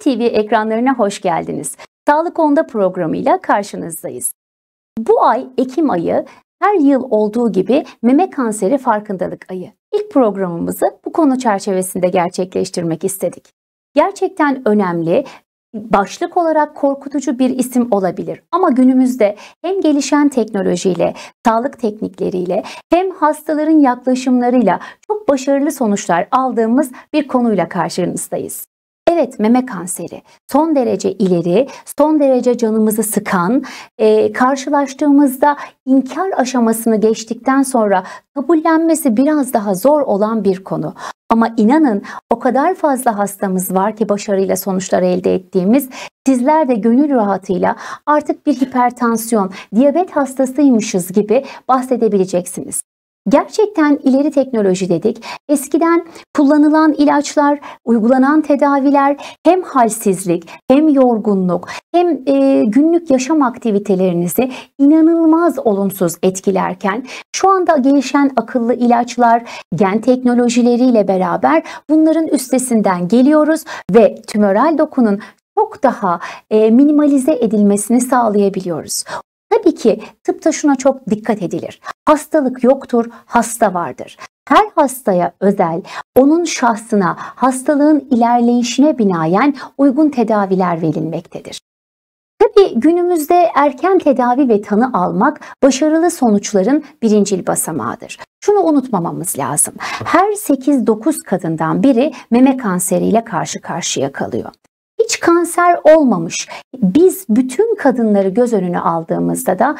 TV ekranlarına hoş geldiniz. Sağlık Onda programıyla karşınızdayız. Bu ay Ekim ayı her yıl olduğu gibi meme kanseri farkındalık ayı. İlk programımızı bu konu çerçevesinde gerçekleştirmek istedik. Gerçekten önemli, başlık olarak korkutucu bir isim olabilir ama günümüzde hem gelişen teknolojiyle, sağlık teknikleriyle hem hastaların yaklaşımlarıyla çok başarılı sonuçlar aldığımız bir konuyla karşınızdayız. Evet, meme kanseri son derece ileri, son derece canımızı sıkan, karşılaştığımızda inkar aşamasını geçtikten sonra kabullenmesi biraz daha zor olan bir konu. Ama inanın o kadar fazla hastamız var ki başarıyla sonuçlar elde ettiğimiz, sizler de gönül rahatıyla artık bir hipertansiyon, diyabet hastasıymışız gibi bahsedebileceksiniz. Gerçekten ileri teknoloji dedik. Eskiden kullanılan ilaçlar, uygulanan tedaviler hem halsizlik, hem yorgunluk, hem günlük yaşam aktivitelerinizi inanılmaz olumsuz etkilerken şu anda gelişen akıllı ilaçlar, gen teknolojileriyle beraber bunların üstesinden geliyoruz ve tümöral dokunun çok daha minimalize edilmesini sağlayabiliyoruz. Tabii ki tıpta şuna çok dikkat edilir. Hastalık yoktur, hasta vardır. Her hastaya özel, onun şahsına, hastalığın ilerleyişine binaen uygun tedaviler verilmektedir. Tabii günümüzde erken tedavi ve tanı almak başarılı sonuçların birincil basamağıdır. Şunu unutmamamız lazım. Her 8-9 kadından biri meme kanseriyle karşı karşıya kalıyor. Hiç kanser olmamış. Biz bütün kadınları göz önüne aldığımızda da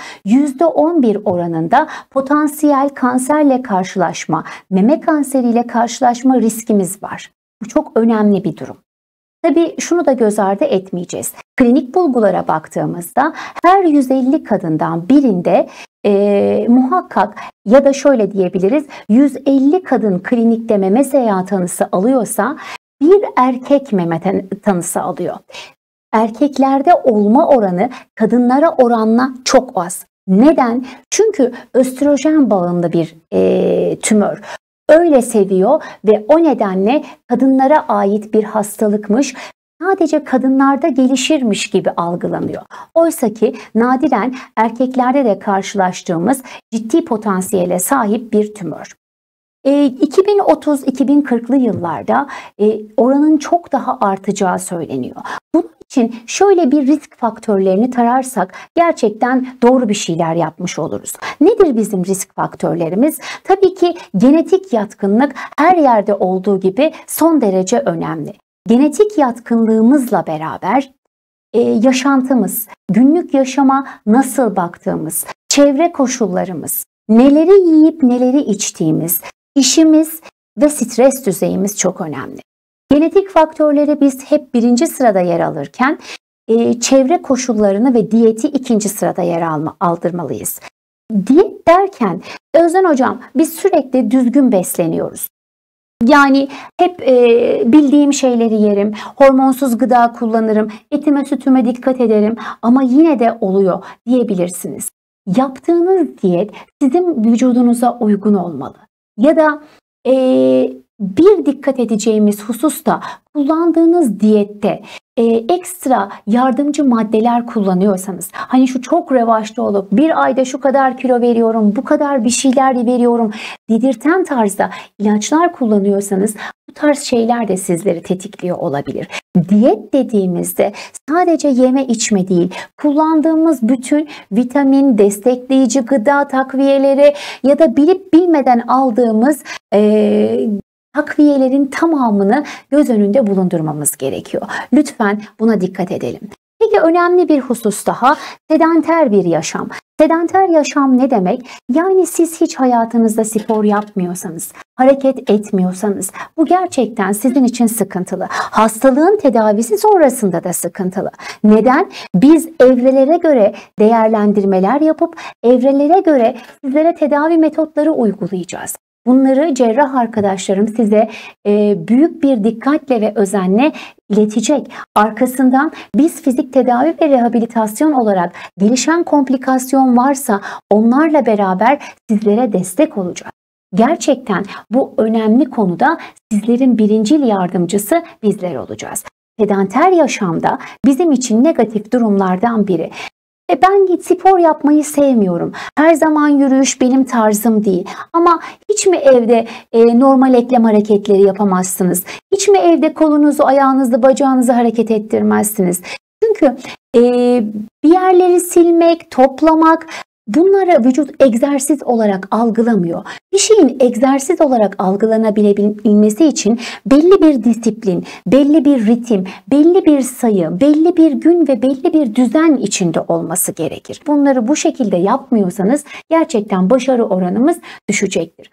%11 oranında potansiyel kanserle karşılaşma, meme kanseriyle karşılaşma riskimiz var. Bu çok önemli bir durum. Tabii şunu da göz ardı etmeyeceğiz. Klinik bulgulara baktığımızda her 150 kadından birinde muhakkak ya da şöyle diyebiliriz, 150 kadın klinikte meme seyahat tanısı alıyorsa bir erkek meme tanısı alıyor. Erkeklerde olma oranı kadınlara oranla çok az. Neden? Çünkü östrojen bağımlı bir tümör. Öyle seviyor ve o nedenle kadınlara ait bir hastalıkmış, sadece kadınlarda gelişirmiş gibi algılanıyor. Oysa ki nadiren erkeklerde de karşılaştığımız ciddi potansiyele sahip bir tümör. 2030-2040'lı yıllarda oranın çok daha artacağı söyleniyor. Bunun için şöyle bir risk faktörlerini tararsak gerçekten doğru bir şeyler yapmış oluruz. Nedir bizim risk faktörlerimiz? Tabii ki genetik yatkınlık her yerde olduğu gibi son derece önemli. Genetik yatkınlığımızla beraber yaşantımız, günlük yaşama nasıl baktığımız, çevre koşullarımız, neleri yiyip neleri içtiğimiz, İşimiz ve stres düzeyimiz çok önemli. Genetik faktörleri biz hep birinci sırada yer alırken çevre koşullarını ve diyeti ikinci sırada yer aldırmalıyız. Diyet derken Özden Hocam biz sürekli düzgün besleniyoruz. Yani hep bildiğim şeyleri yerim, hormonsuz gıda kullanırım, etime sütüme dikkat ederim ama yine de oluyor diyebilirsiniz. Yaptığınız diyet sizin vücudunuza uygun olmalı. Ya da bir dikkat edeceğimiz husus da kullandığınız diyette ekstra yardımcı maddeler kullanıyorsanız, hani şu çok revaçta olup bir ayda şu kadar kilo veriyorum, bu kadar bir şeyler veriyorum dedirten tarzda ilaçlar kullanıyorsanız bu tarz şeyler de sizleri tetikliyor olabilir. Diyet dediğimizde sadece yeme içme değil, kullandığımız bütün vitamin, destekleyici gıda takviyeleri ya da bilip bilmeden aldığımız takviyelerin tamamını göz önünde bulundurmamız gerekiyor. Lütfen buna dikkat edelim. Peki önemli bir husus daha, sedanter bir yaşam. Sedanter yaşam ne demek? Yani siz hiç hayatınızda spor yapmıyorsanız, hareket etmiyorsanız bu gerçekten sizin için sıkıntılı. Hastalığın tedavisi sonrasında da sıkıntılı. Neden? Biz evrelere göre değerlendirmeler yapıp evrelere göre sizlere tedavi metotları uygulayacağız. Bunları cerrah arkadaşlarım size büyük bir dikkatle ve özenle iletecek. Arkasından biz fizik tedavi ve rehabilitasyon olarak gelişen komplikasyon varsa onlarla beraber sizlere destek olacağız. Gerçekten bu önemli konuda sizlerin birincil yardımcısı bizler olacağız. sedanter yaşamda bizim için negatif durumlardan biri. Ben spor yapmayı sevmiyorum. Her zaman yürüyüş benim tarzım değil. Ama hiç mi evde normal eklem hareketleri yapamazsınız? Hiç mi evde kolunuzu, ayağınızı, bacağınızı hareket ettirmezsiniz? Çünkü bir yerleri silmek, toplamak, bunları vücut egzersiz olarak algılamıyor. Bir şeyin egzersiz olarak algılanabilmesi için belli bir disiplin, belli bir ritim, belli bir sayı, belli bir gün ve belli bir düzen içinde olması gerekir. Bunları bu şekilde yapmıyorsanız gerçekten başarı oranımız düşecektir.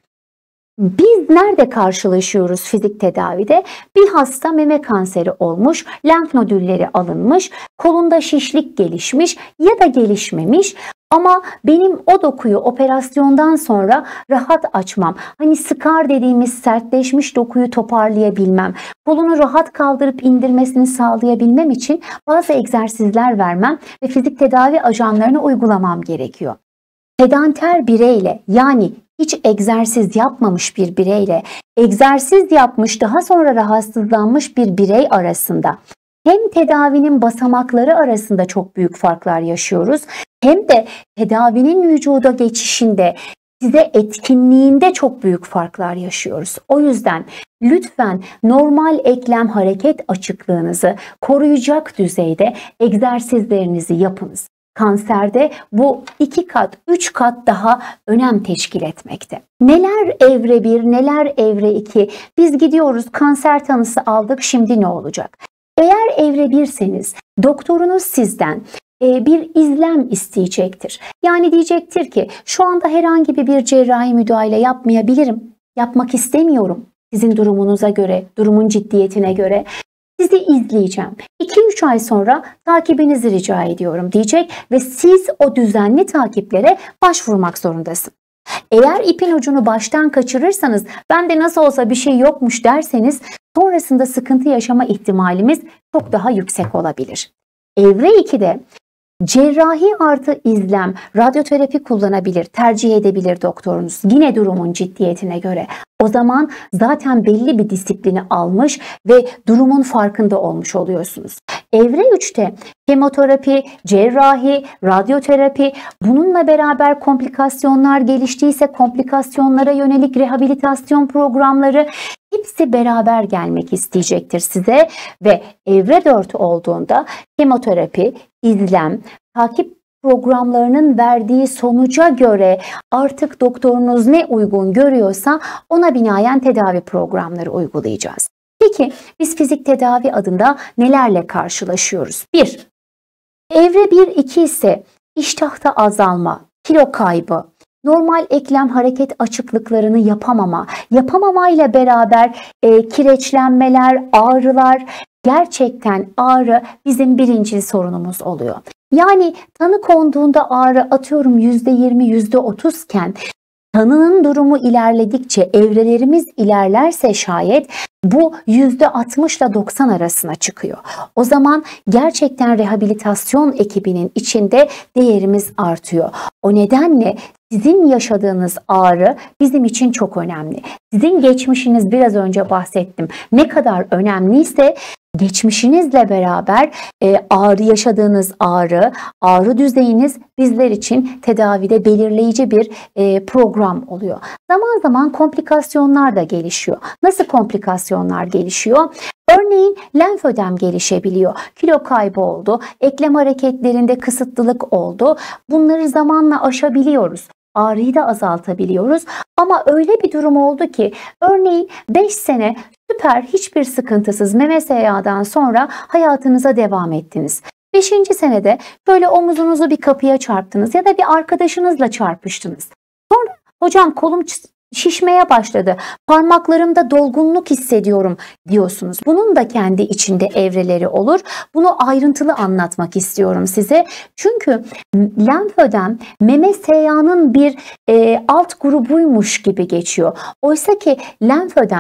Biz nerede karşılaşıyoruz fizik tedavide? Bir hasta meme kanseri olmuş, lenf nodülleri alınmış, kolunda şişlik gelişmiş ya da gelişmemiş. Ama benim o dokuyu operasyondan sonra rahat açmam, hani skar dediğimiz sertleşmiş dokuyu toparlayabilmem, kolunu rahat kaldırıp indirmesini sağlayabilmem için bazı egzersizler vermem ve fizik tedavi ajanlarını uygulamam gerekiyor. Sedanter bireyle, yani hiç egzersiz yapmamış bir bireyle egzersiz yapmış daha sonra rahatsızlanmış bir birey arasında hem tedavinin basamakları arasında çok büyük farklar yaşıyoruz, hem de tedavinin vücuda geçişinde, size etkinliğinde çok büyük farklar yaşıyoruz. O yüzden lütfen normal eklem hareket açıklığınızı koruyacak düzeyde egzersizlerinizi yapınız. Kanserde bu 2 kat, 3 kat daha önem teşkil etmekte. Neler evre 1, neler evre 2? Biz gidiyoruz, kanser tanısı aldık, şimdi ne olacak? Eğer evre 1'seniz doktorunuz sizden bir izlem isteyecektir. Yani diyecektir ki şu anda herhangi bir cerrahi müdahale yapmayabilirim, yapmak istemiyorum sizin durumunuza göre, durumun ciddiyetine göre. Sizi izleyeceğim. 2-3 ay sonra takibinizi rica ediyorum diyecek ve siz o düzenli takiplere başvurmak zorundasınız. Eğer ipin ucunu baştan kaçırırsanız, ben de nasıl olsa bir şey yokmuş derseniz, sonrasında sıkıntı yaşama ihtimalimiz çok daha yüksek olabilir. Evre 2'de cerrahi artı izlem, radyoterapi kullanabilir, tercih edebilir doktorunuz. Yine durumun ciddiyetine göre. O zaman zaten belli bir disiplini almış ve durumun farkında olmuş oluyorsunuz. Evre 3'te kemoterapi, cerrahi, radyoterapi, bununla beraber komplikasyonlar geliştiyse komplikasyonlara yönelik rehabilitasyon programları, hepsi beraber gelmek isteyecektir size ve evre 4 olduğunda kemoterapi, izlem, takip programlarının verdiği sonuca göre artık doktorunuz ne uygun görüyorsa ona binaen tedavi programları uygulayacağız. Peki biz fizik tedavi adında nelerle karşılaşıyoruz? 1. Evre 1-2 ise iştahta azalma, kilo kaybı, normal eklem hareket açıklıklarını yapamamayla beraber kireçlenmeler, ağrılar, gerçekten ağrı bizim birinci sorunumuz oluyor. Yani tanı konduğunda ağrı atıyorum %20, %30 iken tanının durumu ilerledikçe, evrelerimiz ilerlerse şayet bu %60 ile 90 arasına çıkıyor. O zaman gerçekten rehabilitasyon ekibinin içinde değerimiz artıyor. O nedenle sizin yaşadığınız ağrı bizim için çok önemli. Sizin geçmişiniz, biraz önce bahsettim, ne kadar önemliyse geçmişinizle beraber yaşadığınız ağrı düzeyiniz bizler için tedavide belirleyici bir program oluyor. Zaman zaman komplikasyonlar da gelişiyor. Nasıl komplikasyonlar gelişiyor? Örneğin lenfödem gelişebiliyor. Kilo kaybı oldu, eklem hareketlerinde kısıtlılık oldu. Bunları zamanla aşabiliyoruz. Ağrıyı da azaltabiliyoruz. Ama öyle bir durum oldu ki örneğin 5 sene süper, hiçbir sıkıntısız meme SYA'dan sonra hayatınıza devam ettiniz. 5. senede böyle omuzunuzu bir kapıya çarptınız ya da bir arkadaşınızla çarpıştınız. Sonra hocam kolum şişmeye başladı, parmaklarımda dolgunluk hissediyorum diyorsunuz. Bunun da kendi içinde evreleri olur. Bunu ayrıntılı anlatmak istiyorum size. Çünkü lenfödem meme SYA'nın bir alt grubuymuş gibi geçiyor. Oysa ki lenfödem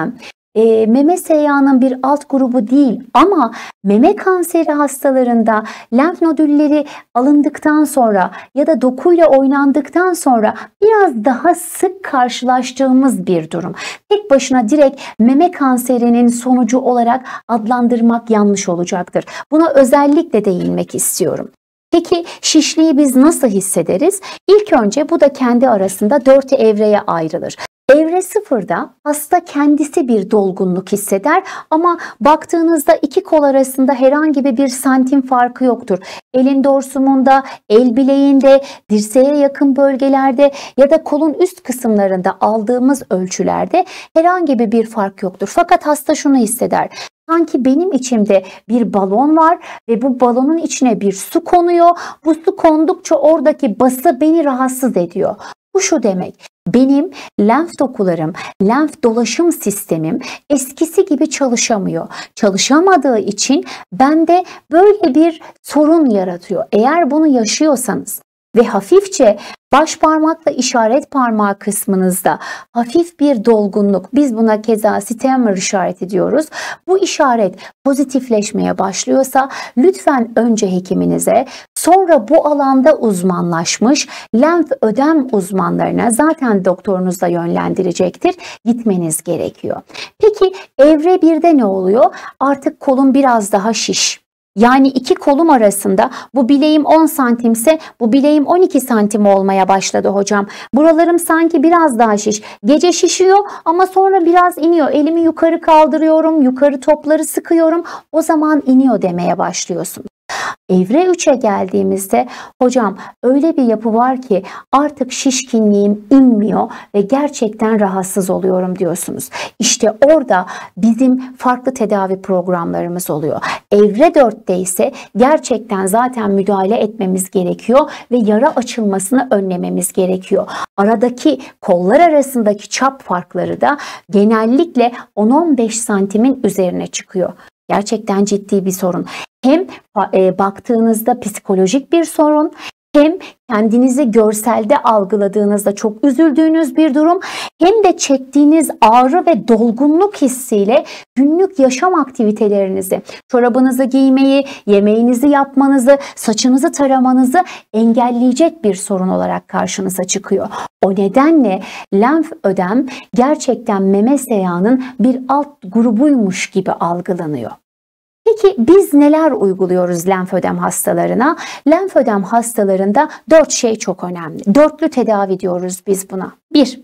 meme seyağının bir alt grubu değil ama meme kanseri hastalarında lenf nodülleri alındıktan sonra ya da dokuyla oynandıktan sonra biraz daha sık karşılaştığımız bir durum. Tek başına direkt meme kanserinin sonucu olarak adlandırmak yanlış olacaktır. Buna özellikle değinmek istiyorum. Peki şişliği biz nasıl hissederiz? İlk önce bu da kendi arasında 4 evreye ayrılır. Evre 0'da hasta kendisi bir dolgunluk hisseder ama baktığınızda iki kol arasında herhangi bir santim farkı yoktur. Elin dorsumunda, el bileğinde, dirseğe yakın bölgelerde ya da kolun üst kısımlarında aldığımız ölçülerde herhangi bir fark yoktur. Fakat hasta şunu hisseder. Sanki benim içimde bir balon var ve bu balonun içine bir su konuyor. Bu su kondukça oradaki bası beni rahatsız ediyor. Bu şu demek. Benim lenf dokularım, lenf dolaşım sistemim eskisi gibi çalışamıyor. Çalışamadığı için bende böyle bir sorun yaratıyor. Eğer bunu yaşıyorsanız ve hafifçe baş parmakla işaret parmağı kısmınızda hafif bir dolgunluk, biz buna keza stemmer işareti diyoruz. Bu işaret pozitifleşmeye başlıyorsa lütfen önce hekiminize, sonra bu alanda uzmanlaşmış lenf ödem uzmanlarına, zaten doktorunuz da yönlendirecektir, gitmeniz gerekiyor. Peki evre 1'de ne oluyor? Artık kolum biraz daha şiş. Yani iki kolum arasında bu bileğim 10 santimse bu bileğim 12 santim olmaya başladı hocam. Buralarım sanki biraz daha şiş. Gece şişiyor ama sonra biraz iniyor. Elimi yukarı kaldırıyorum, yukarı topları sıkıyorum. O zaman iniyor demeye başlıyorsun. Evre 3'e geldiğimizde hocam öyle bir yapı var ki artık şişkinliğim inmiyor ve gerçekten rahatsız oluyorum diyorsunuz. İşte orada bizim farklı tedavi programlarımız oluyor. Evre 4'te ise gerçekten zaten müdahale etmemiz gerekiyor ve yara açılmasını önlememiz gerekiyor. Aradaki kollar arasındaki çap farkları da genellikle 10-15 santimin üzerine çıkıyor. Gerçekten ciddi bir sorun. Hem baktığınızda psikolojik bir sorun, hem kendinizi görselde algıladığınızda çok üzüldüğünüz bir durum, hem de çektiğiniz ağrı ve dolgunluk hissiyle günlük yaşam aktivitelerinizi, çorabınızı giymeyi, yemeğinizi yapmanızı, saçınızı taramanızı engelleyecek bir sorun olarak karşınıza çıkıyor. O nedenle lenf ödem gerçekten meme seyağının bir alt grubuymuş gibi algılanıyor. Peki biz neler uyguluyoruz lenfödem hastalarına? Lenfödem hastalarında 4 şey çok önemli. Dörtlü tedavi diyoruz biz buna. 1.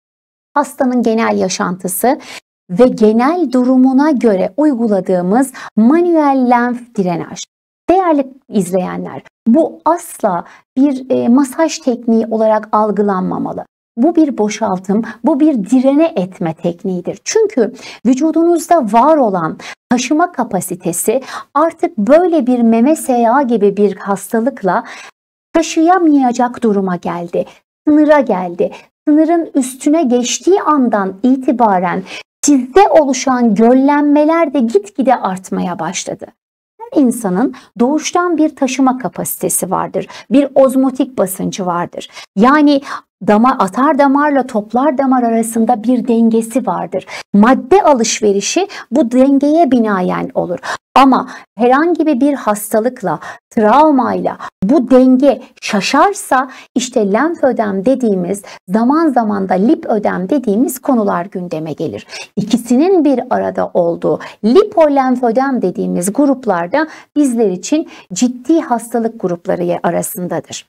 Hastanın genel yaşantısı ve genel durumuna göre uyguladığımız manuel lenf drenaj. Değerli izleyenler, bu asla bir masaj tekniği olarak algılanmamalı. Bu bir boşaltım, bu bir direne etme tekniğidir. Çünkü vücudunuzda var olan taşıma kapasitesi artık böyle bir meme seyağı gibi bir hastalıkla taşıyamayacak duruma geldi. Sınıra geldi. Sınırın üstüne geçtiği andan itibaren sizde oluşan göllenmeler de gitgide artmaya başladı. Her insanın doğuştan bir taşıma kapasitesi vardır. Bir ozmotik basıncı vardır. Yani atar damarla toplar damar arasında bir dengesi vardır. Madde alışverişi bu dengeye binaen olur. Ama herhangi bir hastalıkla, travmayla bu denge şaşarsa işte lenfödem dediğimiz, zaman zaman da lipödem dediğimiz konular gündeme gelir. İkisinin bir arada olduğu lipolenfödem dediğimiz gruplarda bizler için ciddi hastalık grupları arasındadır.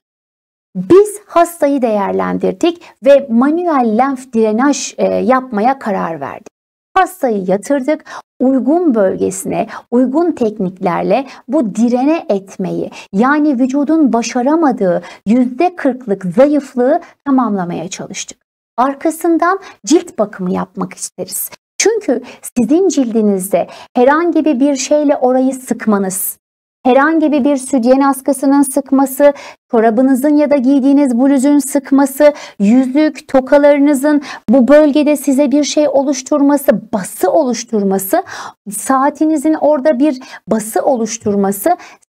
Biz hastayı değerlendirdik ve manuel lenf drenaj yapmaya karar verdik. Hastayı yatırdık, uygun bölgesine, uygun tekniklerle bu direne etmeyi, yani vücudun başaramadığı %40'lık zayıflığı tamamlamaya çalıştık. Arkasından cilt bakımı yapmak isteriz. Çünkü sizin cildinizde herhangi bir şeyle orayı sıkmanız, herhangi bir sütyen askısının sıkması, çorabınızın ya da giydiğiniz bluzun sıkması, yüzük, tokalarınızın bu bölgede size bir şey oluşturması, bası oluşturması, saatinizin orada bir bası oluşturması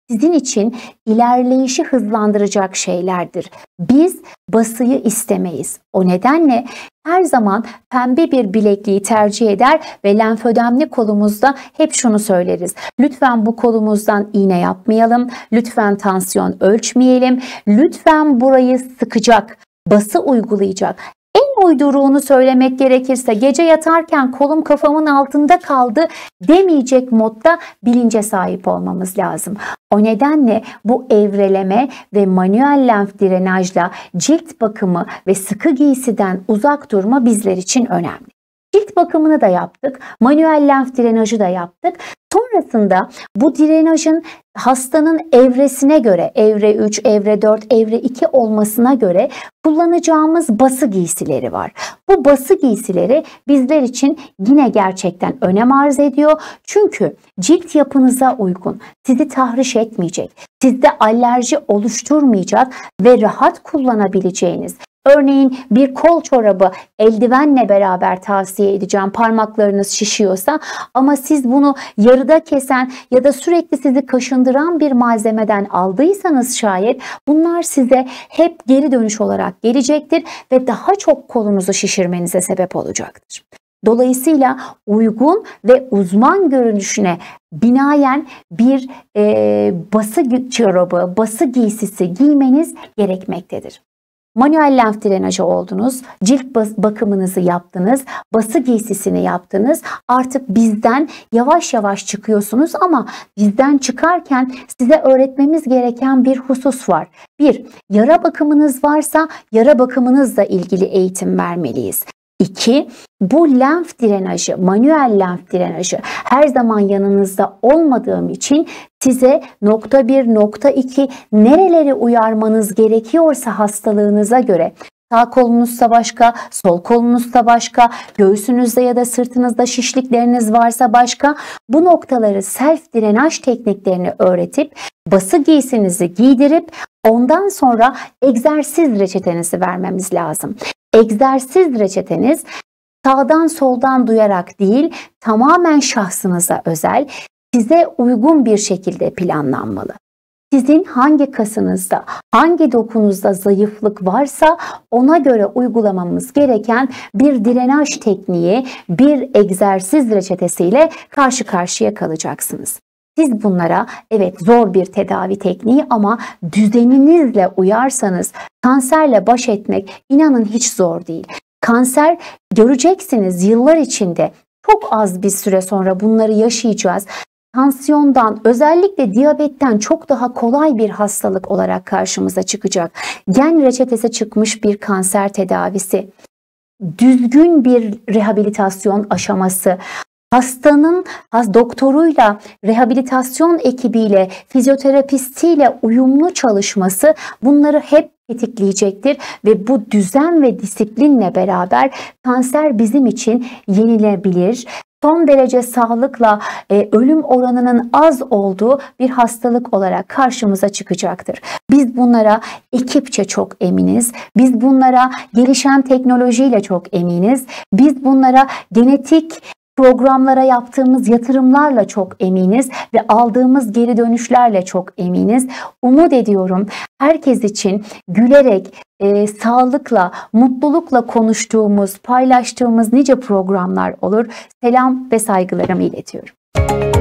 sizin için ilerleyişi hızlandıracak şeylerdir. Biz basıyı istemeyiz. O nedenle her zaman pembe bir bilekliği tercih eder ve lenfödemli kolumuzda hep şunu söyleriz. Lütfen bu kolumuzdan iğne yapmayalım. Lütfen tansiyon ölçmeyelim. Lütfen burayı sıkacak, bası uygulayacak. En uyduruğunu söylemek gerekirse gece yatarken kolum kafamın altında kaldı demeyecek modda bilince sahip olmamız lazım. O nedenle bu evreleme ve manuel lenf drenajla cilt bakımı ve sıkı giysiden uzak durma bizler için önemli. Cilt bakımını da yaptık, manuel lenf drenajı da yaptık. Sonrasında bu drenajın hastanın evresine göre, evre 3, evre 4, evre 2 olmasına göre kullanacağımız bası giysileri var. Bu bası giysileri bizler için yine gerçekten önem arz ediyor. Çünkü cilt yapınıza uygun, sizi tahriş etmeyecek, sizde alerji oluşturmayacak ve rahat kullanabileceğiniz, örneğin bir kol çorabı eldivenle beraber tavsiye edeceğim parmaklarınız şişiyorsa, ama siz bunu yarıda kesen ya da sürekli sizi kaşındıran bir malzemeden aldıysanız şayet, bunlar size hep geri dönüş olarak gelecektir ve daha çok kolunuzu şişirmenize sebep olacaktır. Dolayısıyla uygun ve uzman görünüşüne binaen bir bası çorabı, bası giysisi giymeniz gerekmektedir. Manuel lenf drenajı oldunuz, cilt bakımınızı yaptınız, bası giysisini yaptınız. Artık bizden yavaş yavaş çıkıyorsunuz ama bizden çıkarken size öğretmemiz gereken bir husus var. 1. Yara bakımınız varsa yara bakımınızla ilgili eğitim vermeliyiz. 2. Bu lenf drenajı, manuel lenf drenajı her zaman yanınızda olmadığım için size nokta 1, nokta 2 nereleri uyarmanız gerekiyorsa hastalığınıza göre, sağ kolunuzsa başka, sol kolunuzsa başka, göğsünüzde ya da sırtınızda şişlikleriniz varsa başka, bu noktaları self drenaj tekniklerini öğretip bası giysinizi giydirip ondan sonra egzersiz reçetenizi vermemiz lazım. Egzersiz reçeteniz sağdan soldan duyarak değil, tamamen şahsınıza özel, size uygun bir şekilde planlanmalı. Sizin hangi kasınızda, hangi dokunuzda zayıflık varsa ona göre uygulamamız gereken bir drenaj tekniği, bir egzersiz reçetesiyle karşı karşıya kalacaksınız. Siz bunlara evet zor bir tedavi tekniği ama düzeninizle uyarsanız kanserle baş etmek inanın hiç zor değil. Kanser göreceksiniz yıllar içinde, çok az bir süre sonra bunları yaşayacağız. Tansiyondan, özellikle diyabetten çok daha kolay bir hastalık olarak karşımıza çıkacak. Gen reçetesi çıkmış bir kanser tedavisi, düzgün bir rehabilitasyon aşaması, hastanın doktoruyla, rehabilitasyon ekibiyle, fizyoterapistiyle uyumlu çalışması bunları hep tetikleyecektir ve bu düzen ve disiplinle beraber kanser bizim için yenilebilir, son derece sağlıkla ölüm oranının az olduğu bir hastalık olarak karşımıza çıkacaktır. Biz bunlara ekipçe çok eminiz. Biz bunlara gelişen teknolojiyle çok eminiz. Biz bunlara genetik programlara yaptığımız yatırımlarla çok eminiz ve aldığımız geri dönüşlerle çok eminiz. Umut ediyorum herkes için gülerek, sağlıkla, mutlulukla konuştuğumuz, paylaştığımız nice programlar olur. Selam ve saygılarımı iletiyorum.